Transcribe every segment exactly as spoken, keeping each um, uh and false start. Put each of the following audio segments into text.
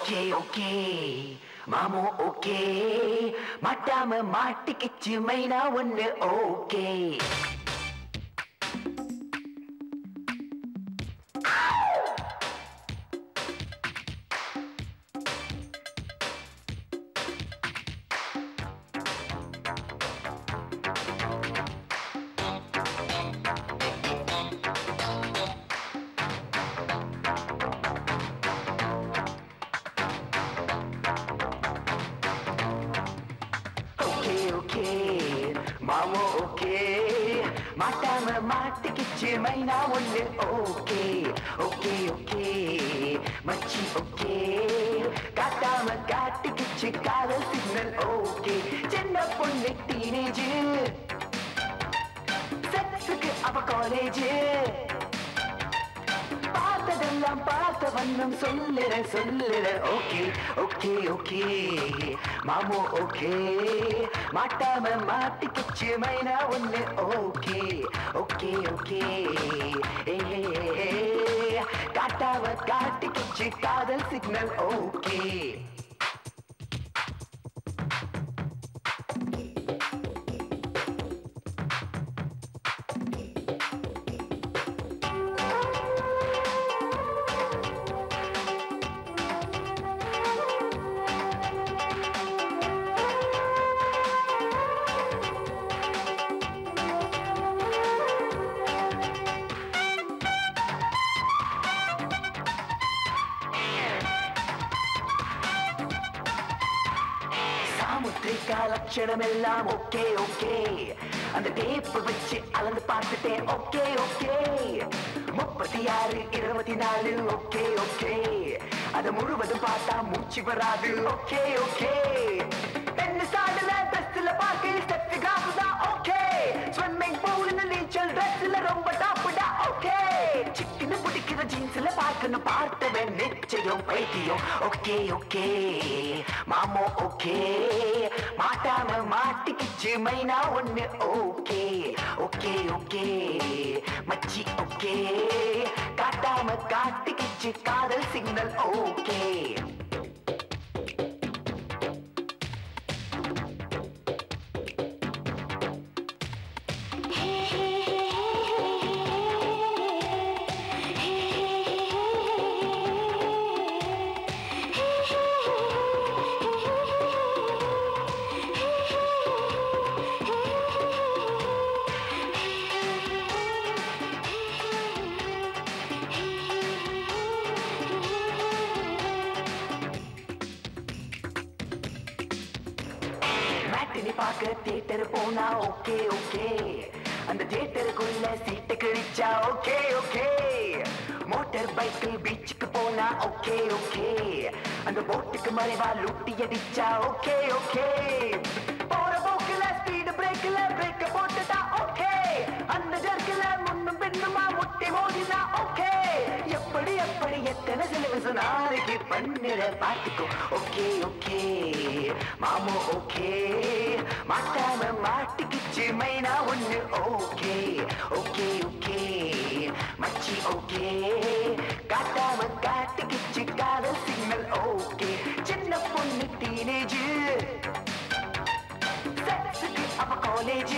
okay okay மாமோ okay மாட்டாம மாட்டிக்கிச்சு மைனா ஒண்ணு ஓகே மாமோ ஓகே மாட்டாம மாட்டிக்கிச்சு மைனா ஒண்ணு ஓகே ஓகே ஓகே மச்சி ஓகே காட்டாம காட்டிக்கிச்சு காதல் சிக்னல் ஓகே சின்ன பொண்ணு டீனேஜ் செக்ஸுக்கு அவ காலேஜ் பார்த்ததெல்லாம் பார்த்த வண்ணம் சொல்லுற சொல்லுற ஓகே ஓகே ஓகே மாமோ ஓகே மாட்டாம மாட்டிக்கிச்சு மைனா ஒண்ணு ஓகே ஓகே ஓகே காட்டாம காட்டிக்கிச்சு காதல் சிக்னல் ஓகே லட்சணம் எல்லாம் ஓகே ஓகே அந்த டேப் வச்சு அளந்து பார்த்துட்டேன் ஓகே ஓகே முப்பத்தி ஆறு இருபத்தி நாலு ஓகே ஓகே அது முழுவதும் பார்த்தா மூச்சு வராது ஓகே ஓகே பெண்ணு சாடுல ட்ரெஸ்ல பார்க்க ஸ்டெப் கிராஃப் தான் ஓகே ஸ்விம்மிங் பூல்ல நீச்சல் ட்ரெஸ்ல ரொம்ப டாப்டா ஓகே சிக்கன பிடிக்கிற ஜீன்ஸ்ல பார்க்கணும் பார்த்தவன் நிச்சயம் பைத்தியம் ஓகே ஓகே மாமோ ஓகே மாட்டாம மாட்டிக்கிச்சு மைனா ஒண்ணு ஓகே ஓகே ஓகே மச்சி ஓகே காட்டாம காட்டிக்கிச்சு காதல் சிக்னல் ஓகே பார்க்க தியேட்டர் போனா ஓகே ஓகே அந்த தியேட்டருக்குள்ள சீட்டு கிழிச்சா ஓகே ஓகே மோட்டார் பைக்கில் பீச்சுக்கு போனா ஓகே ஓகே அந்த போட்டுக்கு மறைவா லூட்டி அடிச்சா ஓகே ஓகே போற போக்குல ஸ்பீடு பிரேக்ல பிரேக்க போட்டுட்டா ஓகே அந்த ஜர்க்கில முன்னும் பின்னுமா முட்டி மோதினா ஓகே எப்படி எப்படி எத்தனை செலவு நாளைக்கு பண்ணுற பார்த்துக்கோ ஓகே ஓகே மாமோ ஓகே மாட்டாம மாட்டிக்கிச்சு மைனா ஒண்ணு ஓகே ஓகே ஓகே மச்சி ஓகே காட்டாம காட்டிக்கிச்சு காதல் சிக்னல் ஓகே சின்ன பொண்ணு டீனேஜ் செக்ஸுக்கு அவ காலேஜ்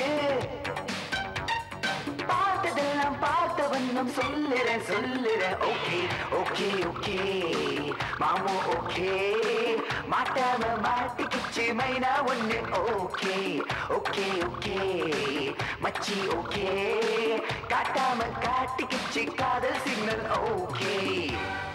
பார்த்ததெல்லாம் பார்த்த வண்ணம் சொல்லுற சொல்லுற ஓகே ஓகே ஓகே மாமோ ஓகே மாட்டாம மாட்டிக்கிச்சு மைனா ஒண்ணு ஓகே ஓகே ஓகே மச்சி ஓகே காட்டாம காட்டிக்கிச்சு காதல் சிக்னல் ஓகே